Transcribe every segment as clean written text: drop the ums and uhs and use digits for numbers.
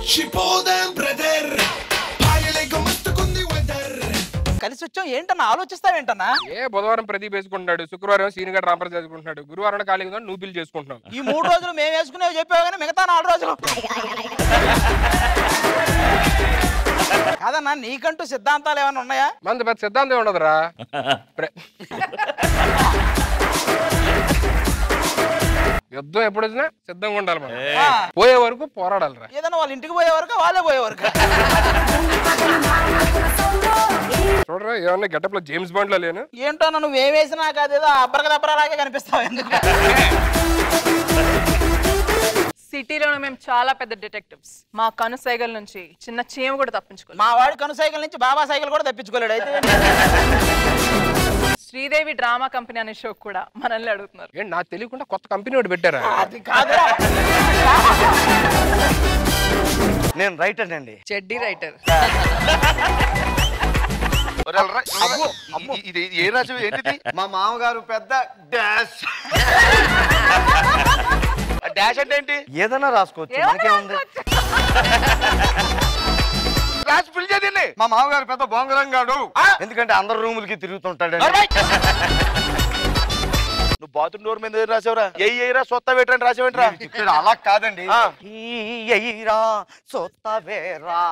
కలిసి వచ్చాం ఏంటన్నా ఆలోచిస్తావేంటన్నా? ఏ బుధవారం ప్రదీప్ వేసుకుంటున్నాడు, శుక్రవారం సీన్ గడ్ రాంపర్ చేసుకుంటున్నాడు, గురువారం ఖాళీగా నువ్వు బిల్ చేసుకుంటున్నావు. ఈ 3 రోజులు మేము వేసుకునేవి చెప్పావు కానీ మిగతా 4 రోజులు కాదన్నా, నీకంటూ సిద్ధాంతాలు ఏమైనా ఉన్నాయా? మన పెద్ద సిద్ధాంతం ఉండదురా. యుద్ధం ఎప్పుడు వచ్చినా సిద్ధంగా ఉండాలి, మనం పోయే వరకు పోరాడాలిరా. ఏదన్నా వాళ్ళ ఇంటికి పోయే వరకు వాళ్ళే పోయే వరకు. చూడరా ఏమన్నా గెటప్ లో జేమ్స్ బాండ్ లో లేను. ఏంటో నువ్వేం వేసినా కాదేదో అబ్బరక దబ్బరలాగే కనిపిస్తావు. ఎందుకు? సిటీలో మేము చాలా పెద్ద డిటెక్టివ్స్. మా కనుసైగల నుంచి చిన్న చీమ కూడా తప్పించుకోలేదు. మా వాడి కనుసైకిల్ నుంచి బాబా సైకిల్ కూడా తప్పించుకోలేడు. అయితే శ్రీదేవి డ్రామా కంపెనీ అనే షో కూడా మనల్ని అడుగుతున్నారు. ఏంటి నాకు తెలియకుండా కొత్త కంపెనీ ఒకటి పెట్టారా? అది కాదు, నేను రైటర్ అండి. చెడ్డీ రైటర్. ఇది ఏ రాజు ఏంటిది? మా మామగారు పెద్ద డాష్. డాష్ అంటే ఏంటి? ఏదైనా రాసుకోవచ్చు, మనకేముంది. మా మామగారు పెద్ద బొంగరంగాడు, ఎందుకంటే అందరు రూములకి తిరుగుతుంటాడు. నువ్వు బాత్రూమ్ డోర్ మీద రాసావురా? ఎయ్యరా సొత్త వేటని రాసావేంట్రా? అలా కాదండి, సొత్త వేరా.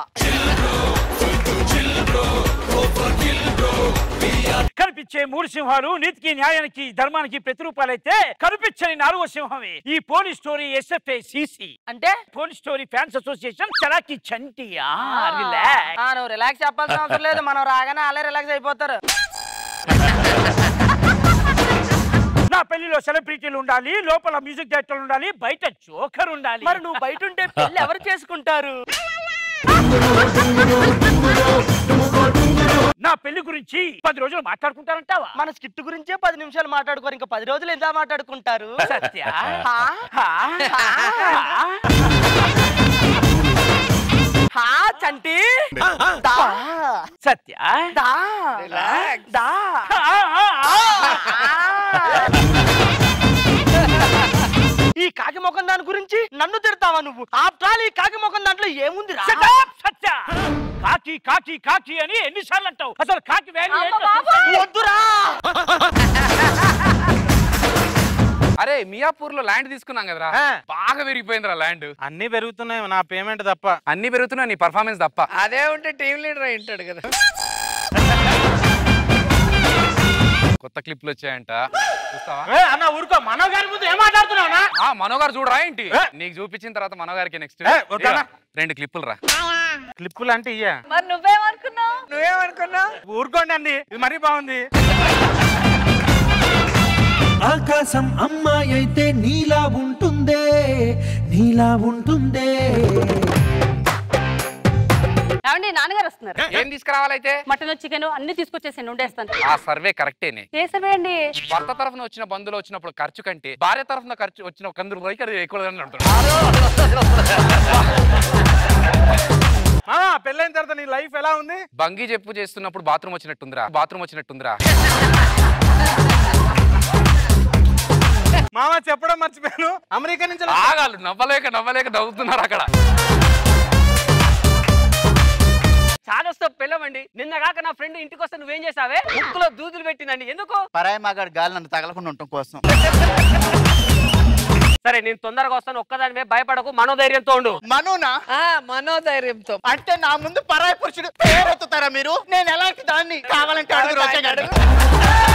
కనిపించే 3 సింహాలు నీతికి, న్యాయానికి, ధర్మానికి ప్రతిరూపాలైతే కనిపించని 4వ సింహమే ఈ పోలీస్ స్టోరీ SFA CC అంటే police story fans association Chalaki Chanti. నువ్వు రిలాక్స్ చెప్పాల్సిన అవసరం లేదు, మనం రాగానే అలా రిలాక్స్ అయిపోతారు. నా పెళ్లిలో సెలబ్రిటీలు ఉండాలి, లోపల మ్యూజిక్ డైరెక్టర్లు ఉండాలి, బయట జోకర్ ఉండాలి. మరి నువ్వు బయట ఉంటే పెళ్లి ఎవరు చేసుకుంటారు? నా పెళ్లి గురించి 10 రోజులు మాట్లాడుకుంటారంటావా? మన స్కిట్ గురించే 10 నిమిషాలు మాట్లాడుకోరు, ఇంకా 10 రోజులు ఎంత మాట్లాడుకుంటారు? సత్య చంటి సత్య ఈ కాకి ముఖం దాని గురించి నన్ను తిడతావా నువ్వు? ఆఫ్టర్ ఆల్ ఈ కాకి ముఖం దాంట్లో ఏముంది? సత్య కాకి కాకి కాకి అని ఎన్నిసార్లు అంటావు? అసలు కాకి వద్దురా. అరే మియాపూర్ లో ల్యాండ్ తీసుకున్నాం కదరా, బాగా పెరిగిపోయిందిరా ల్యాండ్. అన్ని పెరుగుతున్నాయి, నా పేమెంట్ తప్ప. అన్ని పెరుగుతున్నాయి, నీ పర్ఫార్మెన్స్ తప్ప. అదే ఉంటే టీమ్ లీడర్ అయింటాడు కదా. కొత్త క్లిప్లు వచ్చాయంట, చూస్తావా? అన్న ఊరుకో, మనోగారి ముందు ఏం మాట్లాడుతున్నావునా? మనోగారు చూడరా ఏంటి? నీకు చూపించిన తర్వాత మనోగారికి నెక్స్ట్ 2 క్లిప్పులు రా. క్లిప్పులు అంటే ఇయ్యా. మరి నువ్వేమనుకున్నావు? ఊరుకోండి అండి, ఇది మరీ బాగుంది. ఆకాశం అమ్మాయి అయితే నీలా ఉంటుందే, నీలా ఉంటుందే. ఏమండి నాన్నగారు వస్తున్నారు. ఏం తీసుకురావాలైతే? మటన్ చికెన్ అన్ని తీసుకొచ్చేసాను, ఉండేస్తాను. ఆ సర్వే కరెక్టేనే. ఏ సర్వే అండి? భర్త తరఫున వచ్చిన బంధువులు వచ్చినప్పుడు ఖర్చు కంటే భార్య తరఫున ఖర్చు వచ్చిన కందులు ఎక్కువ పెళ్ళైన తర్వాత నీ లైఫ్ ఎలా ఉంది? బంగి చెప్పు చేస్తున్నప్పుడు బాత్రూమ్ వచ్చినట్టుందిరా. మామ చెప్పడం మర్చిపోయాను, అమెరికా నుంచి ఆగాలు నవ్వలేక నవ్వుతున్నారు అక్కడ. చాదస్తో పెళ్ళమండి. నిన్న కాక నా ఫ్రెండ్ ఇంటికి వస్తే నువ్వేం చేసావే? ముక్కులో దూదులు పెట్టిందండి. ఎందుకు? పరాయి మగాడు గాలి నన్ను తగలకుండా ఉండటం కోసం. సరే నేను తొందరగా వస్తాను, ఒక్కదానివే భయపడకు, మనోధైర్యంతో ఉండు. మనోనా? మనోధైర్యంతో. అంటే నా ముందు పరాయి పురుషుడు పేరెత్తుతారా మీరు? నేను ఎలాంటి దాన్ని? కావాలంటే అడుగు రోజా గారు.